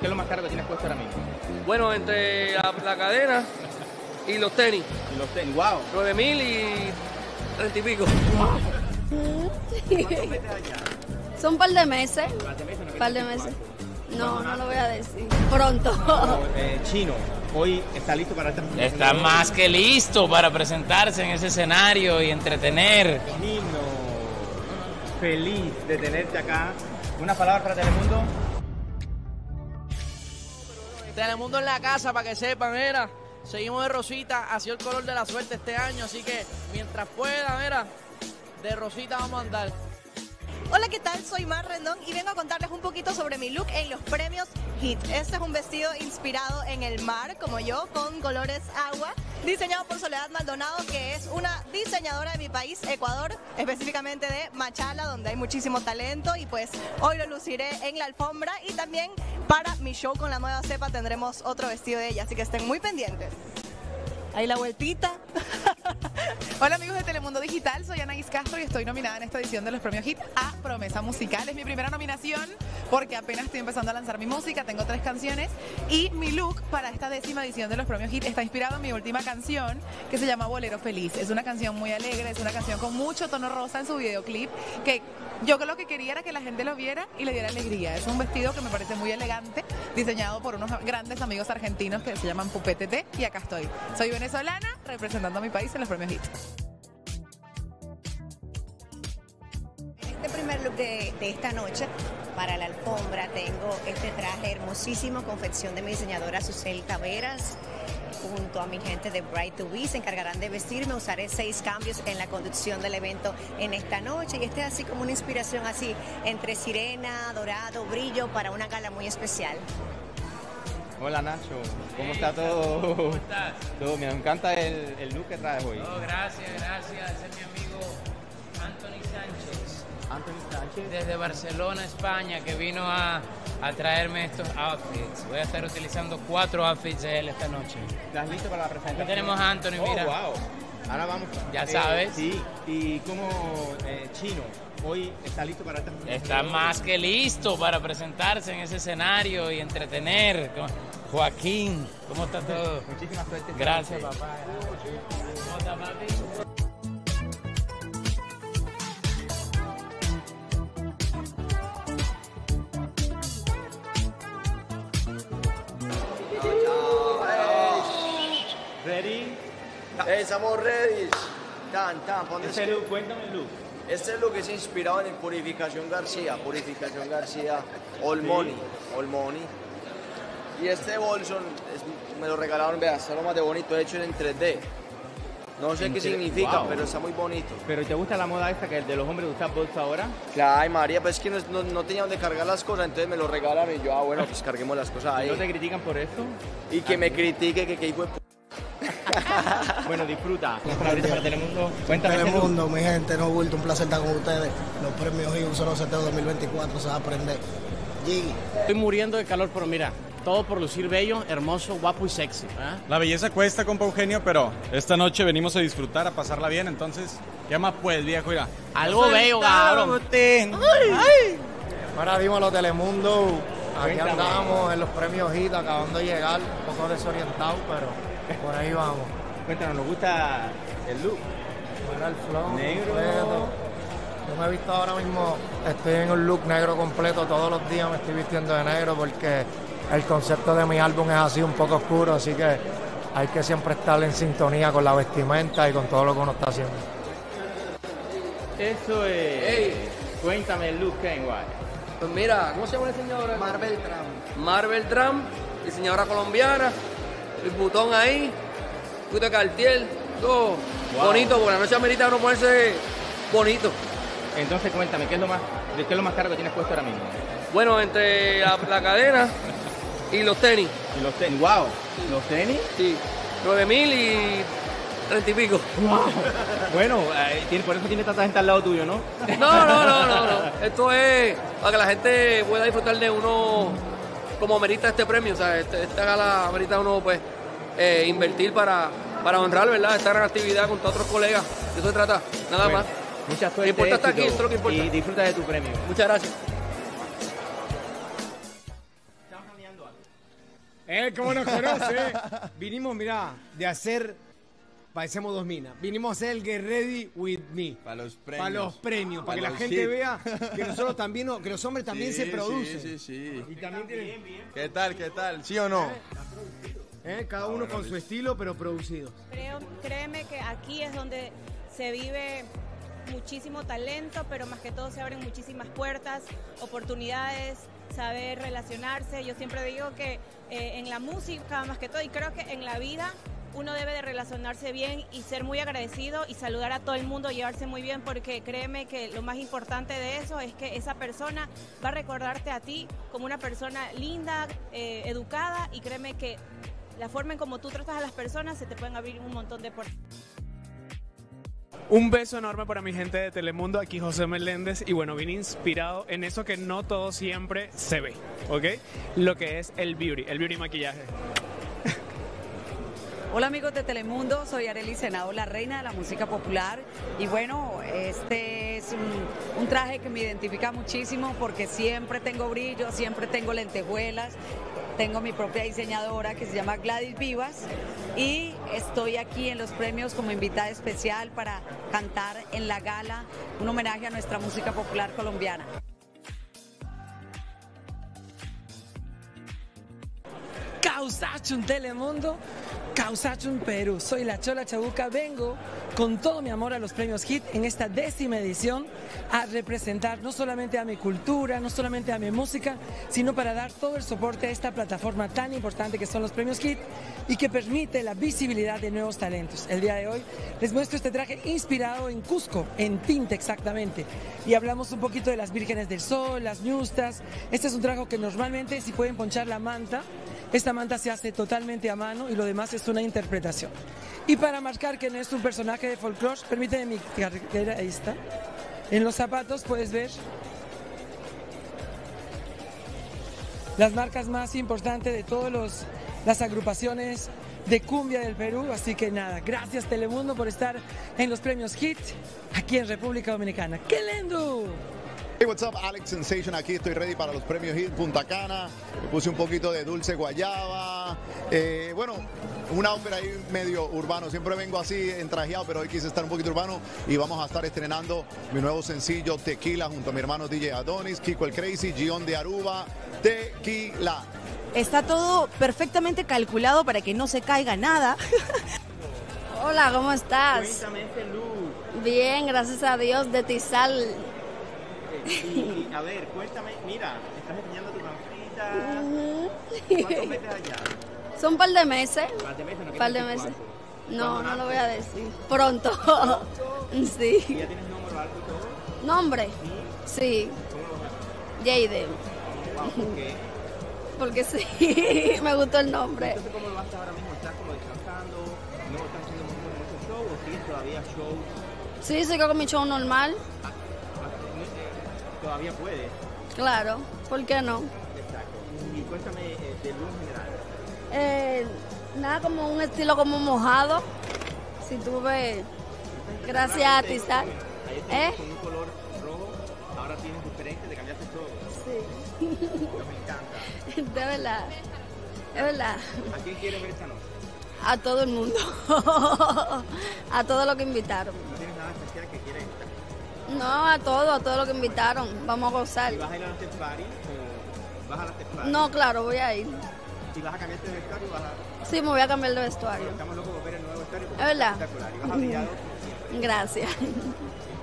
¿Qué es lo más caro que tienes puesto ahora mismo? Bueno, entre la cadena y los tenis. Y los tenis, wow. 9,000 y 30 y pico. Son un par de meses. Un Par de meses. No, no lo voy a decir. Pronto. Chino, hoy está listo para esta... Está más que listo para presentarse en ese escenario y entretener. Chino, feliz de tenerte acá. Una palabra para Telemundo. Telemundo en la casa, para que sepan, mira. Seguimos de rosita, ha sido el color de la suerte este año, así que mientras pueda, mira, de rosita vamos a andar. Hola, ¿qué tal? Soy Mar Rendón y vengo a contarles un poquito sobre mi look en los premios HIT. Este es un vestido inspirado en el mar, como yo, con colores agua, diseñado por Soledad Maldonado, que es una diseñadora de mi país, Ecuador, específicamente de Machala, donde hay muchísimo talento, y pues hoy lo luciré en la alfombra, y también para mi show con la nueva cepa tendremos otro vestido de ella, así que estén muy pendientes. Ahí la vueltita. Hola amigos de Telemundo Digital, soy Anaís Castro y estoy nominada en esta edición de los premios HIT a Promesa Musical. Es mi primera nominación porque apenas estoy empezando a lanzar mi música, tengo 3 canciones y mi look para esta 10ª edición de los premios HIT está inspirado en mi última canción que se llama Bolero Feliz. Es una canción muy alegre, es una canción con mucho tono rosa en su videoclip, que yo lo que quería era que la gente lo viera y le diera alegría. Es un vestido que me parece muy elegante, diseñado por unos grandes amigos argentinos que se llaman Pupetete, y acá estoy. Soy venezolana representando a mi país en los premios HIT. Este primer look de esta noche, para la alfombra, tengo este traje hermosísimo, confección de mi diseñadora Susel Taveras. Junto a mi gente de Bright to Be se encargarán de vestirme. Usaré 6 cambios en la conducción del evento en esta noche, y este es así como una inspiración así entre sirena, dorado, brillo, para una gala muy especial. Hola Nacho, ¿cómo está todo? ¿Cómo estás? Todo, me encanta el look que traes hoy. Oh, gracias. Ese es mi amigo Anthony Sánchez. Anthony Sánchez. Desde Barcelona, España, que vino a traerme estos outfits. Voy a estar utilizando 4 outfits de él esta noche. ¿Estás listo para la presentación? Aquí tenemos a Anthony, mira. Oh, wow. Ahora vamos. Ya sabes. Sí, y como Chino, hoy está listo para esta presentación. Está más que listo para presentarse en ese escenario y entretener. Joaquín, ¿cómo está todo? Muchísima suerte. Gracias, papá. ¿Cómo está, papi? ¿Ready? Estamos ready. Este look, cuéntame el look. Este look es inspirado en Purificación García, All Money. Y este bolso me lo regalaron, vea, está lo más de bonito, hecho en 3D. No sé qué significa, wow, pero está muy bonito. ¿Pero te gusta la moda esta que el de los hombres usa bolsa ahora? Claro, ay María, pues es que no tenía donde cargar las cosas, entonces me lo regalaron y yo, bueno, pues carguemos las cosas ahí. ¿No te critican por eso? Y que me critique, que hijo de Bueno, disfruta. Para Telemundo. Cuéntame. Telemundo, mi gente, no bulto, un placer estar con ustedes. Los premios HIT, un solo seteo 2024, se va a aprender. Estoy muriendo de calor, pero mira, todo por lucir bello, hermoso, guapo y sexy. La belleza cuesta, compa Eugenio, pero esta noche venimos a disfrutar, a pasarla bien, entonces, ¿qué más pues, viejo? Mira. Algo bello, cabrón. Ahora dímelo, Telemundo. Aquí andamos en los premios HIT, acabando de llegar, un poco desorientado, pero por ahí vamos. Cuéntanos, ¿nos gusta el look? Mira el flow. Negro. Completo. Yo me he visto ahora mismo, estoy en un look negro completo, todos los días me estoy vistiendo de negro porque el concepto de mi álbum es así un poco oscuro, así que hay que siempre estar en sintonía con la vestimenta y con todo lo que uno está haciendo. Eso es. Hey. Cuéntame el look, Ken White. Pues mira, ¿cómo se llama la diseñadora? Marvel Tram, diseñadora colombiana, el botón ahí, un poquito de Cartier, todo bonito, porque la noche amerita uno ponerse bonito. Entonces cuéntame, ¿qué es lo más caro que tienes puesto ahora mismo? Bueno, entre la cadena y los tenis. Y los tenis, wow. ¿Los tenis? Sí, 9,000 y 30 y pico. Wow. Bueno, por eso tiene tanta gente al lado tuyo, ¿no? No. Esto es para que la gente pueda disfrutar de uno como merita este premio. O sea, esta gala merita uno, pues, invertir para honrar, ¿verdad? Esta gran actividad con todos otros colegas. De eso se trata, nada más. Mucha suerte. Lo importante está aquí, esto es lo que importa. Y disfruta de tu premio. Muchas gracias. Estamos cambiando ¿Cómo nos conoce? Vinimos, mirá, de hacer... Parecemos dos minas. Vinimos a hacer el Get Ready With Me. Para los premios. Para los premios, para que la los gente hits. vea que nosotros también, que los hombres también se producen. Sí. Y también tienen... ¿Qué tal? ¿Sí o no? Cada uno con su estilo, pero producidos. Créeme que aquí es donde se vive muchísimo talento, pero más que todo se abren muchísimas puertas, oportunidades, saber relacionarse. Yo siempre digo que en la música, más que todo, y creo que en la vida, uno debe de relacionarse bien y ser muy agradecido y saludar a todo el mundo, llevarse muy bien, porque créeme que lo más importante de eso es que esa persona va a recordarte a ti como una persona linda, educada, y créeme que la forma en como tú tratas a las personas se te pueden abrir un montón de puertas. Un beso enorme para mi gente de Telemundo, aquí José Meléndez, y bueno, vine inspirado en eso que no todo siempre se ve, ¿ok? Lo que es el beauty maquillaje. Hola amigos de Telemundo, soy Arely Senado, la reina de la música popular, y bueno, este es un traje que me identifica muchísimo porque siempre tengo brillo, siempre tengo lentejuelas, tengo mi propia diseñadora que se llama Gladys Vivas y estoy aquí en los premios como invitada especial para cantar en la gala un homenaje a nuestra música popular colombiana. Causachun Telemundo, Causachun Perú. Soy la Chola Chabuca, vengo con todo mi amor a los premios HIT en esta 10ª edición a representar no solamente a mi cultura, no solamente a mi música, sino para dar todo el soporte a esta plataforma tan importante que son los premios HIT y que permite la visibilidad de nuevos talentos. El día de hoy les muestro este traje inspirado en Cusco, en Tinta exactamente, y hablamos un poquito de las Vírgenes del Sol, las ñustas. Este es un traje que normalmente, si pueden ponchar la manta, esta manta se hace totalmente a mano y lo demás es una interpretación. Y para marcar que no es un personaje de folclore, permíteme mi cartera, ahí está. En los zapatos puedes ver las marcas más importantes de todas las agrupaciones de cumbia del Perú. Así que nada, gracias Telemundo por estar en los premios HIT aquí en República Dominicana. ¡Qué lindo! Hey, what's up, Alex Sensation, aquí estoy ready para los premios HIT Punta Cana. Le puse un poquito de dulce guayaba. Bueno, una ópera ahí medio urbano. Siempre vengo así entrajeado, pero hoy quise estar un poquito urbano y vamos a estar estrenando mi nuevo sencillo Tequila junto a mi hermano DJ Adonis, Kiko el Crazy, Gion de Aruba, Tequila. Está todo perfectamente calculado para que no se caiga nada. Hola, ¿cómo estás? Cuéntame este look. Bien, gracias a Dios, de Tizal. Y, a ver, cuéntame, mira, estás enseñando tu pancita. ¿Cuántos meses allá? Son un par de meses. ¿Par de meses? ¿No Par de quieres meses. decir No, no lo voy a decir. Pronto. Sí. ¿Y ya tienes nombre o algo y todo? ¿Nombre? Sí. ¿Cómo lo vas a Jaden. Wow, ¿por qué? Porque sí, me gustó el nombre. Entonces, ¿cómo lo vas a estar ahora mismo? ¿Estás como descansando? ¿No estás haciendo mucho show o sigues todavía show? Sí, sigo con mi show normal. Todavía puedes. Claro, ¿por qué no? Exacto. Y cuéntame del look general. Nada, como un estilo como mojado. Si tú ves, gracias a Tizal. Ayer con un color rojo, ahora tienes diferente, te cambiaste todo. Sí. Me encanta. De verdad, es verdad. ¿A quién quieres ver esta noche? A todo el mundo. A todo lo que invitaron. ¿No tienes nada especial que quieres? No, a todo lo que invitaron. Vamos a gozar. ¿Y vas a ir a la after party o vas a la after party? No, claro, voy a ir. ¿Y vas a cambiarte de vestuario o vas a...? Sí, me voy a cambiar de vestuario. Estamos locos por ver el nuevo vestuario. Es verdad. Espectacular. Y vas a brillar como siempre. Gracias.